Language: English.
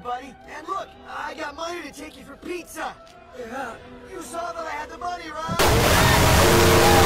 buddy. And look, I got money to take you for pizza. Yeah, you saw that I had the money, right?